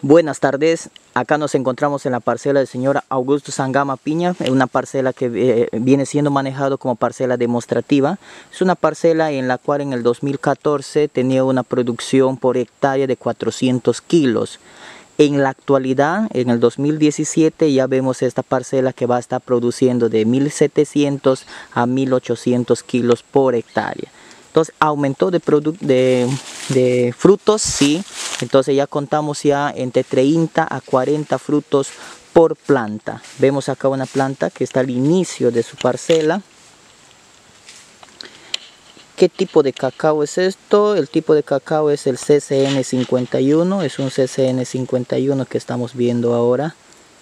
Buenas tardes, acá nos encontramos en la parcela del señor Augusto Sangama Piña, una parcela que viene siendo manejado como parcela demostrativa. Es una parcela en la cual en el 2014 tenía una producción por hectárea de 400 kilos. En la actualidad, en el 2017, ya vemos esta parcela que va a estar produciendo de 1700 a 1800 kilos por hectárea. Entonces aumentó de frutos, sí. Entonces ya contamos ya entre 30 a 40 frutos por planta. Vemos acá una planta que está al inicio de su parcela. ¿Qué tipo de cacao es esto? El tipo de cacao es el CCN 51. Es un CCN 51 que estamos viendo ahora.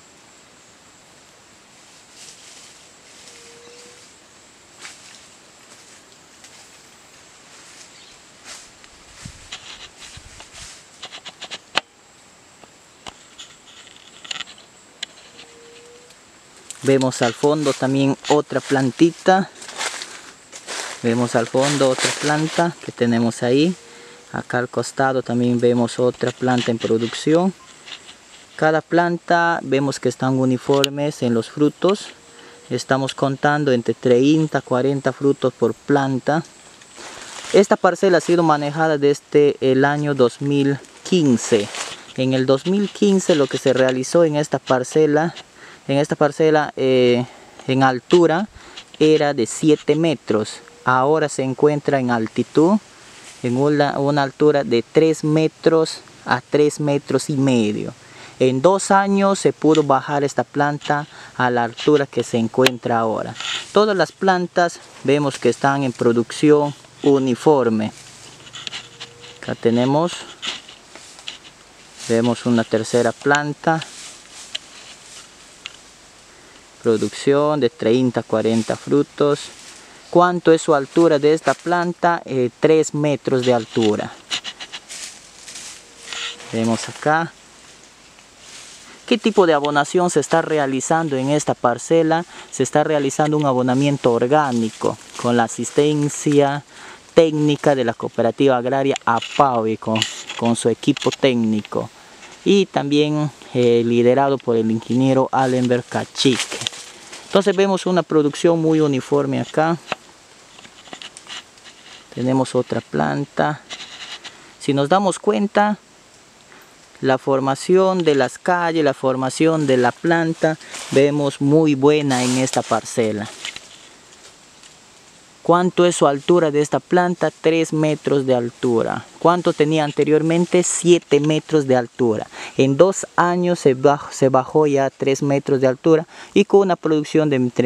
Vemos al fondo también otra plantita. Vemos al fondo otra planta que tenemos ahí. Acá al costado también vemos otra planta en producción. Cada planta vemos que están uniformes en los frutos. Estamos contando entre 30 a 40 frutos por planta. Esta parcela ha sido manejada desde el año 2015. En el 2015 lo que se realizó en esta parcela en altura era de 7 metros. Ahora se encuentra en altitud, en una altura de 3 metros a 3 metros y medio. En 2 años se pudo bajar esta planta a la altura que se encuentra ahora. Todas las plantas vemos que están en producción uniforme. Acá vemos una tercera planta. Producción de 30 a 40 frutos. ¿Cuánto es su altura de esta planta? 3 metros de altura. Vemos acá. ¿Qué tipo de abonación se está realizando en esta parcela? Se está realizando un abonamiento orgánico con la asistencia técnica de la cooperativa agraria APAVI con su equipo técnico y también liderado por el ingeniero Allenberg Cachique. Entonces vemos una producción muy uniforme acá. Tenemos otra planta. Si nos damos cuenta, la formación de las calles, la formación de la planta, vemos muy buena en esta parcela. ¿Cuánto es su altura de esta planta? 3 metros de altura. ¿Cuánto tenía anteriormente? 7 metros de altura. En 2 años se bajó ya a 3 metros de altura y con una producción de entre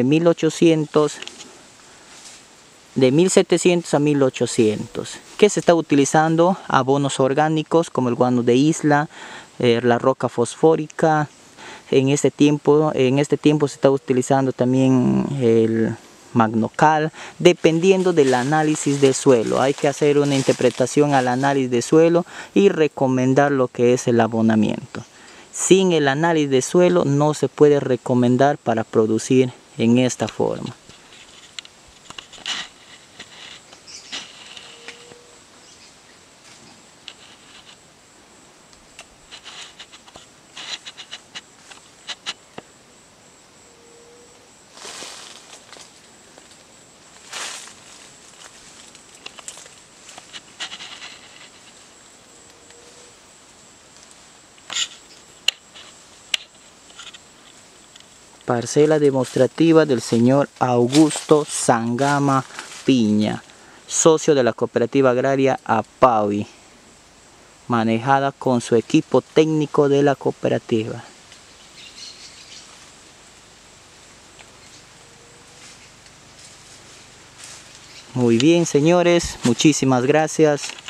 1700 a 1800. ¿Qué se está utilizando? Abonos orgánicos como el guano de isla, la roca fosfórica. En este tiempo se está utilizando también el magnocal, dependiendo del análisis de suelo. Hay que hacer una interpretación al análisis de suelo y recomendar lo que es el abonamiento. Sin el análisis de suelo no se puede recomendar para producir en esta forma. Parcela demostrativa del señor Augusto Sangama Piña, socio de la cooperativa agraria APAVI, manejada con su equipo técnico de la cooperativa. Muy bien, señores, muchísimas gracias.